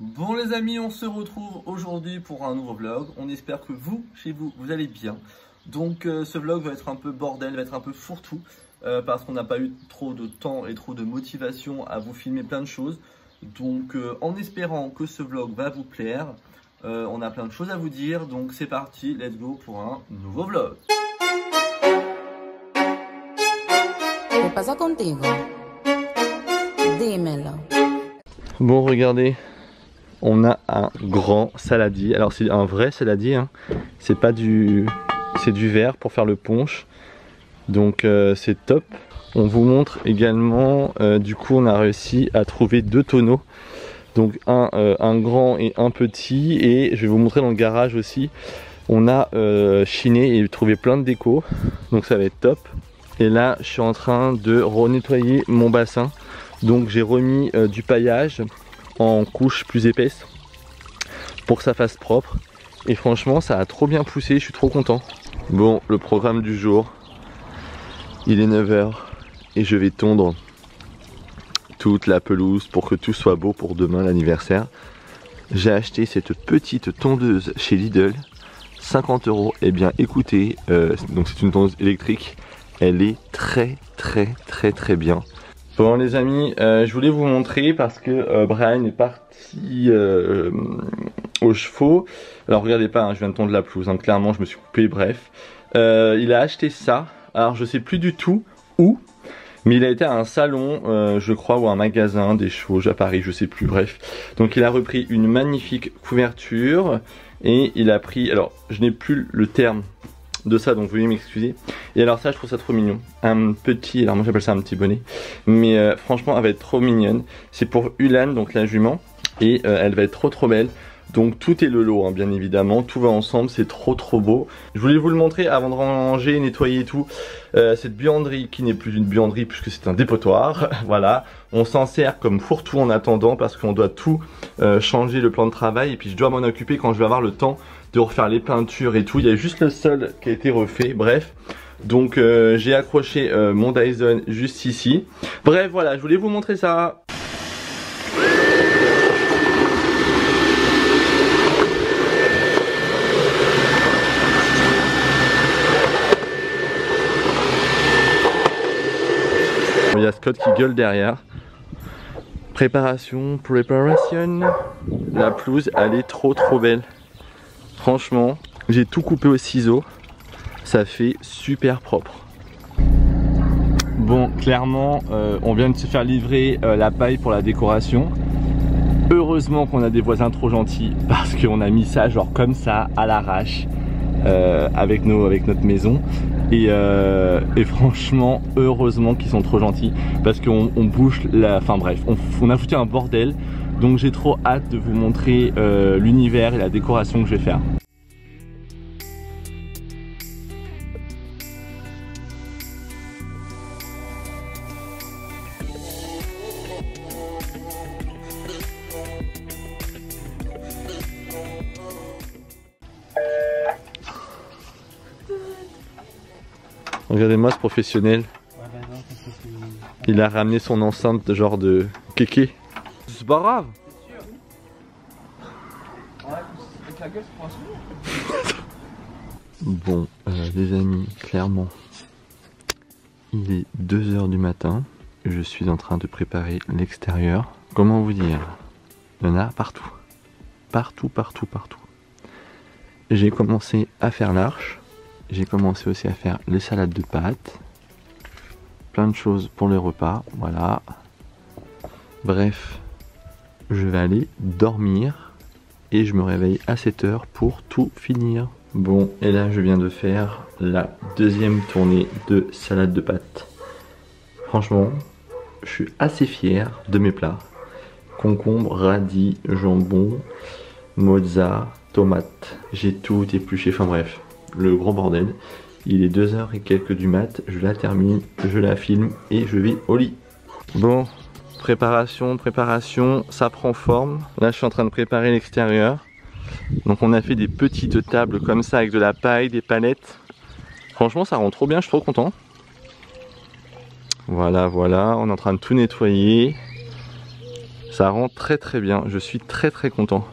Bon les amis, on se retrouve aujourd'hui pour un nouveau vlog. On espère que vous, chez vous, vous allez bien. Donc ce vlog va être un peu bordel, va être un peu fourre-tout parce qu'on n'a pas eu trop de temps et trop de motivation à vous filmer plein de choses. Donc en espérant que ce vlog va vous plaire, on a plein de choses à vous dire. Donc c'est parti, let's go pour un nouveau vlog. ¿Qué pasa contigo? Dímelo. Bon, regardez, on a un grand saladier. Alors c'est un vrai saladier, hein. C'est pas du... c'est du verre pour faire le punch. Donc c'est top. On vous montre également, du coup on a réussi à trouver deux tonneaux. Donc un grand et un petit. Et je vais vous montrer dans le garage aussi. On a chiné et trouvé plein de déco. Donc ça va être top. Et là je suis en train de renettoyer mon bassin. Donc j'ai remis du paillage en couche plus épaisse pour que ça fasse propre. Et franchement ça a trop bien poussé, je suis trop content. Bon, le programme du jour, il est 9 h et je vais tondre toute la pelouse pour que tout soit beau pour demain l'anniversaire. J'ai acheté cette petite tondeuse chez Lidl, 50 €. Et bien écoutez, donc c'est une tondeuse électrique, elle est très bien. Bon les amis, je voulais vous montrer parce que Brian est parti aux chevaux. Alors regardez pas, hein, je viens de tondre la pelouse, hein, clairement je me suis coupé, bref. Il a acheté ça, alors je sais plus du tout où, mais il a été à un salon, je crois, ou un magasin des chevaux à Paris, je sais plus, bref. Donc il a repris une magnifique couverture et il a pris, alors je n'ai plus le terme de ça, donc veuillez m'excuser. Et alors ça, je trouve ça trop mignon, un petit, alors moi j'appelle ça un petit bonnet, mais franchement elle va être trop mignonne. C'est pour Ulan, donc la jument, et elle va être trop belle. Donc tout est le lot, hein, bien évidemment, tout va ensemble, c'est trop beau. Je voulais vous le montrer avant de ranger, nettoyer et tout. Cette buanderie qui n'est plus une buanderie puisque c'est un dépotoir, voilà. On s'en sert comme fourre-tout en attendant parce qu'on doit tout changer le plan de travail. Et puis je dois m'en occuper quand je vais avoir le temps de refaire les peintures et tout. Il y a juste le sol qui a été refait, bref. Donc j'ai accroché mon Dyson juste ici. Bref, voilà, je voulais vous montrer ça. Il y a Scott qui gueule derrière. Préparation. La pelouse, elle est trop belle. Franchement, j'ai tout coupé au ciseau. Ça fait super propre. Bon, clairement, on vient de se faire livrer la paille pour la décoration. Heureusement qu'on a des voisins trop gentils parce qu'on a mis ça genre comme ça à l'arrache avec notre maison. Et franchement, heureusement qu'ils sont trop gentils parce qu'on bouge la... Enfin bref, on a foutu un bordel. Donc j'ai trop hâte de vous montrer l'univers et la décoration que je vais faire. Regardez-moi ce professionnel. Il a ramené son enceinte de genre de kéké. C'est pas grave. Bon, les amis, clairement, il est 2 h du matin. Je suis en train de préparer l'extérieur. Comment vous dire? Il y en a partout. Partout. J'ai commencé à faire l'arche. J'ai commencé aussi à faire les salades de pâtes. Plein de choses pour les repas, voilà. Bref, je vais aller dormir et je me réveille à 7 h pour tout finir. Bon, et là je viens de faire la deuxième tournée de salade de pâtes. Franchement, je suis assez fier de mes plats. Concombre, radis, jambon, mozza, tomate. J'ai tout épluché, enfin bref. Le gros bordel. Il est 2 h et quelques du mat, je la termine, je la filme et je vais au lit. Bon, préparation, ça prend forme. Là je suis en train de préparer l'extérieur. Donc on a fait des petites tables comme ça avec de la paille, des palettes. Franchement ça rend trop bien, je suis trop content. Voilà, on est en train de tout nettoyer. Ça rend très très bien, je suis très très content.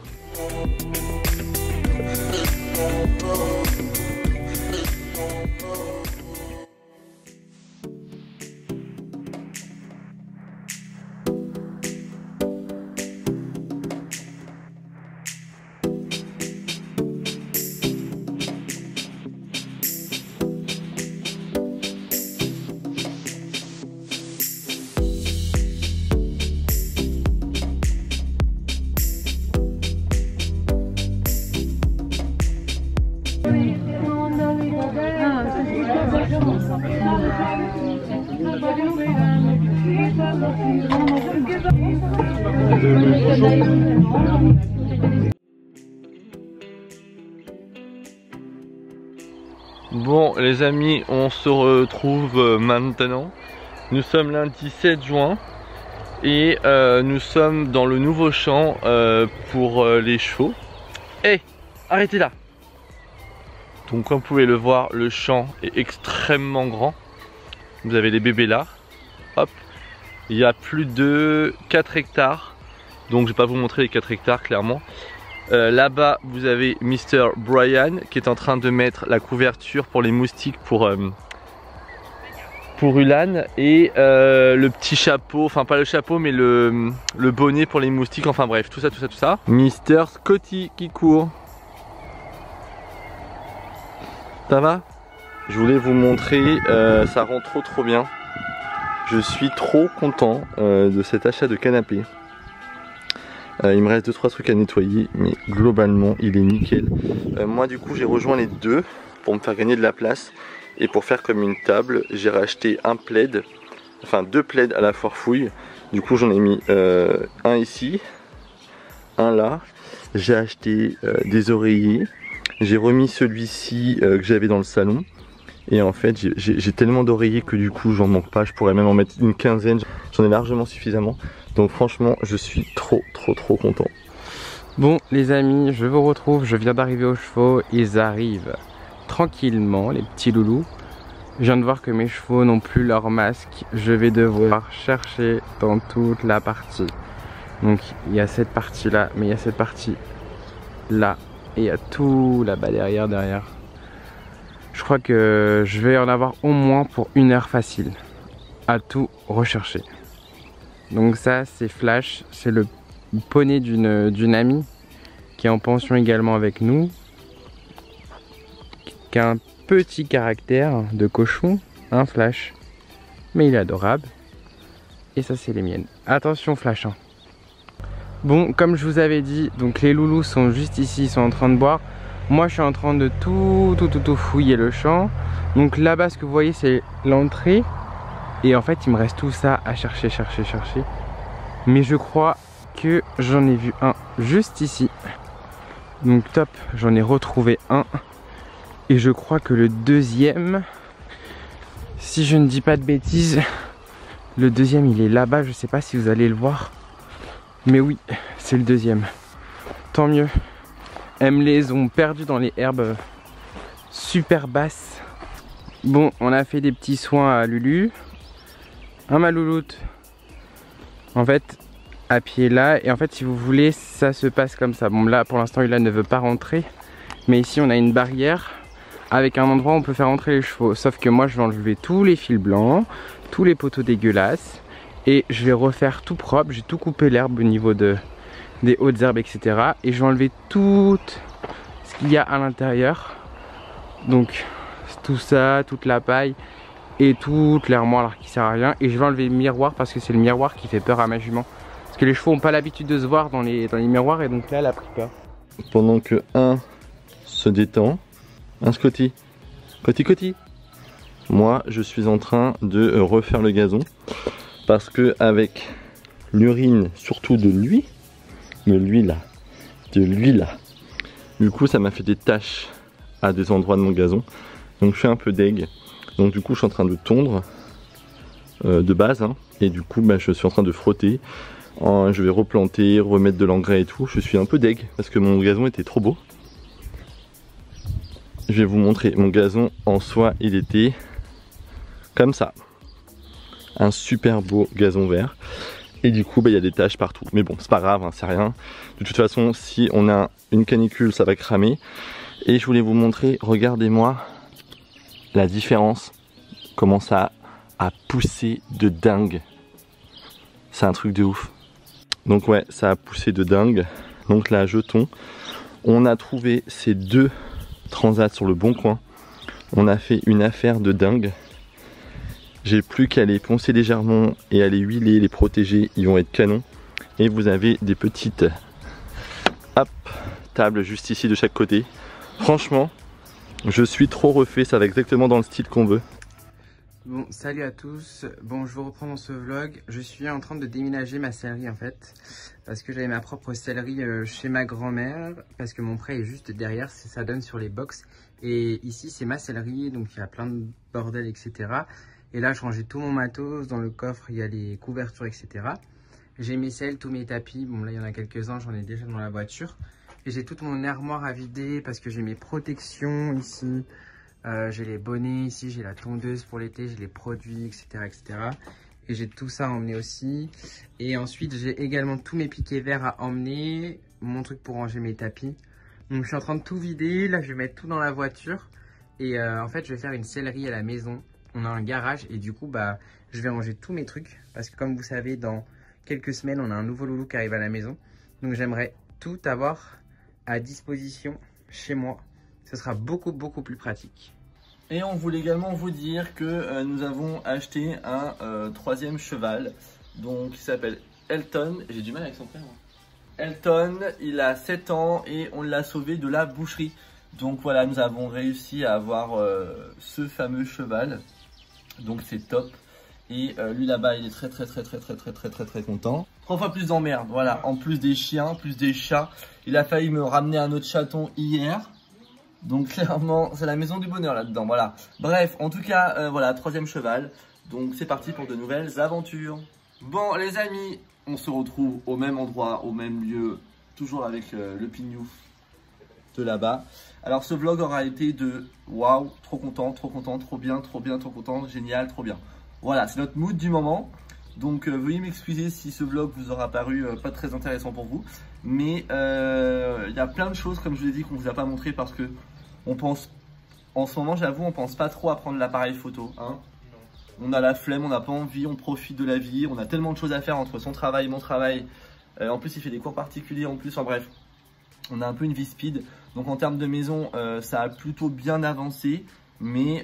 Bon les amis, on se retrouve maintenant. Nous sommes lundi 7 juin et nous sommes dans le nouveau champ pour les chevaux. Hey, arrêtez là! Donc comme vous pouvez le voir, le champ est extrêmement grand. Vous avez les bébés là. Hop. Il y a plus de 4 hectares. Donc je vais pas vous montrer les 4 hectares clairement. Là-bas vous avez Mr. Brian qui est en train de mettre la couverture pour les moustiques pour Ulan. Et le petit chapeau, enfin pas le chapeau mais le bonnet pour les moustiques. Enfin bref, tout ça. Mr. Scotty qui court. Ça va? Je voulais vous montrer, ça rend trop bien. Je suis trop content de cet achat de canapé. Il me reste 2-3 trucs à nettoyer, mais globalement il est nickel. Moi du coup j'ai rejoint les deux pour me faire gagner de la place. Et pour faire comme une table, j'ai racheté un plaid, enfin 2 plaids à la foire fouille. Du coup j'en ai mis un ici, un là. J'ai acheté des oreillers. J'ai remis celui-ci que j'avais dans le salon. Et en fait j'ai tellement d'oreillers que du coup j'en manque pas. Je pourrais même en mettre une quinzaine. J'en ai largement suffisamment. Donc franchement je suis trop content. Bon les amis, je vous retrouve. Je viens d'arriver aux chevaux. Ils arrivent tranquillement, les petits loulous. Je viens de voir que mes chevaux n'ont plus leur masque. Je vais devoir chercher dans toute la partie. Donc il y a cette partie là, mais il y a cette partie là. Et il y a tout là-bas derrière. Je crois que je vais en avoir au moins pour 1 heure facile à tout rechercher. Donc ça c'est Flash, c'est le poney d'une amie qui est en pension également avec nous, qui a un petit caractère de cochon, un Flash, mais il est adorable. Et ça c'est les miennes. Attention Flash hein. Bon, comme je vous avais dit, donc les loulous sont juste ici, ils sont en train de boire. Moi je suis en train de tout fouiller le champ. Donc là-bas ce que vous voyez c'est l'entrée. Et en fait il me reste tout ça à chercher. Mais je crois que j'en ai vu un juste ici. Donc top, j'en ai retrouvé un. Et je crois que le deuxième, si je ne dis pas de bêtises, le deuxième il est là-bas, je sais pas si vous allez le voir. Mais oui, c'est le deuxième. Tant mieux. Elles me les ont perdus dans les herbes super basses. Bon, on a fait des petits soins à Lulu. Hein ma louloute? En fait, à pied là. Et en fait, si vous voulez, ça se passe comme ça. Bon là, pour l'instant, Ulan ne veut pas rentrer. Mais ici, on a une barrière avec un endroit où on peut faire rentrer les chevaux. Sauf que moi, je vais enlever tous les fils blancs, tous les poteaux dégueulasses. Et je vais refaire tout propre. J'ai tout coupé l'herbe au niveau des hautes herbes, etc. Et je vais enlever tout ce qu'il y a à l'intérieur. Donc tout ça, toute la paille et toute l'armoire qui sert à rien. Et je vais enlever le miroir parce que c'est le miroir qui fait peur à ma jument. Parce que les chevaux n'ont pas l'habitude de se voir dans les miroirs. Et donc là elle a pris peur. Pendant que un se détend, un Scotty. Scotty. Moi je suis en train de refaire le gazon. Parce que avec l'urine, surtout de lui là, du coup ça m'a fait des taches à des endroits de mon gazon. Donc je suis un peu deg. Donc du coup je suis en train de tondre de base hein, et du coup je suis en train de frotter. Je vais replanter, remettre de l'engrais et tout. Je suis un peu deg parce que mon gazon était trop beau. Je vais vous montrer mon gazon en soi, il était comme ça. Un super beau gazon vert. Et du coup, il y a des taches partout. Mais bon, c'est pas grave, hein, c'est rien. De toute façon, si on a une canicule, ça va cramer. Et je voulais vous montrer, regardez-moi la différence. Comment ça a poussé de dingue. C'est un truc de ouf. Donc ouais, ça a poussé de dingue. Donc là, jetons. On a trouvé ces 2 transats sur le bon coin. On a fait une affaire de dingue. J'ai plus qu'à les poncer légèrement et à les huiler, les protéger, ils vont être canons. Et vous avez des petites tables juste ici de chaque côté. Franchement, je suis trop refait, ça va exactement dans le style qu'on veut. Bon, salut à tous. Bon, je vous reprends dans ce vlog. Je suis en train de déménager ma sellerie en fait. Parce que j'avais ma propre sellerie chez ma grand-mère. Parce que mon prêt est juste derrière, ça donne sur les box. Et ici, c'est ma sellerie, donc il y a plein de bordel, etc. Et là, je rangeais tout mon matos. Dans le coffre, il y a les couvertures, etc. J'ai mes selles, tous mes tapis. Bon, là, il y en a quelques-uns, j'en ai déjà dans la voiture. Et j'ai toute mon armoire à vider parce que j'ai mes protections ici. J'ai les bonnets ici, j'ai la tondeuse pour l'été, j'ai les produits, etc. etc. Et j'ai tout ça à emmener aussi. Et ensuite, j'ai également tous mes piquets verts à emmener. Mon truc pour ranger mes tapis. Donc, je suis en train de tout vider. Là, je vais mettre tout dans la voiture. Et en fait, je vais faire une sellerie à la maison. On a un garage et du coup, bah, je vais ranger tous mes trucs. Parce que comme vous savez, dans quelques semaines, on a un nouveau loulou qui arrive à la maison. Donc, j'aimerais tout avoir à disposition chez moi. Ce sera beaucoup plus pratique. Et on voulait également vous dire que nous avons acheté un 3e cheval, donc qui s'appelle Elton. J'ai du mal avec son prénom. Elton, il a 7 ans et on l'a sauvé de la boucherie. Donc voilà, nous avons réussi à avoir ce fameux cheval. Donc c'est top. Et lui là-bas, il est très content. 3 fois plus d'emmerde, voilà. En plus des chiens, plus des chats. Il a failli me ramener un autre chaton hier. Donc clairement, c'est la maison du bonheur là-dedans, voilà. Bref, en tout cas, voilà, 3e cheval. Donc c'est parti pour de nouvelles aventures. Bon les amis, on se retrouve au même endroit, au même lieu. Toujours avec le pignouf de là-bas. Alors ce vlog aura été de waouh, trop content, trop bien, trop content, génial, trop bien. Voilà, c'est notre mood du moment. Donc veuillez m'excuser si ce vlog vous aura paru pas très intéressant pour vous. Mais il y a plein de choses, comme je vous ai dit, qu'on ne vous a pas montré parce que on pense, en ce moment j'avoue, on pense pas trop à prendre l'appareil photo. Hein. On a la flemme, on n'a pas envie, on profite de la vie. On a tellement de choses à faire entre son travail et mon travail. En plus il fait des cours particuliers en plus, en bref. On a un peu une vie speed. Donc en termes de maison, ça a plutôt bien avancé. Mais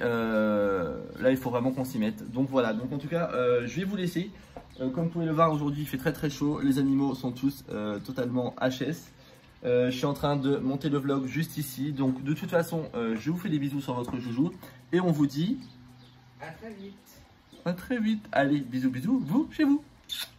là, il faut vraiment qu'on s'y mette. Donc voilà, donc en tout cas, je vais vous laisser. Comme vous pouvez le voir, aujourd'hui, il fait très chaud. Les animaux sont tous totalement HS. Je suis en train de monter le vlog juste ici. Donc de toute façon, je vous fais des bisous sur votre joujou. Et on vous dit à très vite. À très vite. Allez, bisous, vous, chez vous.